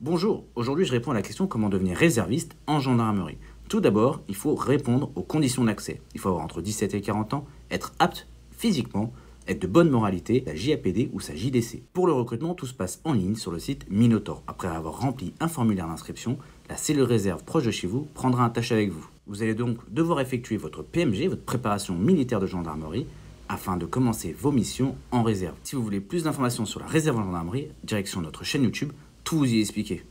Bonjour, aujourd'hui je réponds à la question comment devenir réserviste en gendarmerie. Tout d'abord, il faut répondre aux conditions d'accès. Il faut avoir entre 17 et 40 ans, être apte physiquement, être de bonne moralité, sa JAPD ou sa JDC. Pour le recrutement, tout se passe en ligne sur le site Minotaur. Après avoir rempli un formulaire d'inscription, la cellule réserve proche de chez vous prendra un tâche avec vous. Vous allez donc devoir effectuer votre PMG, votre préparation militaire de gendarmerie, afin de commencer vos missions en réserve. Si vous voulez plus d'informations sur la réserve en gendarmerie, direction notre chaîne YouTube, tout vous y expliquer.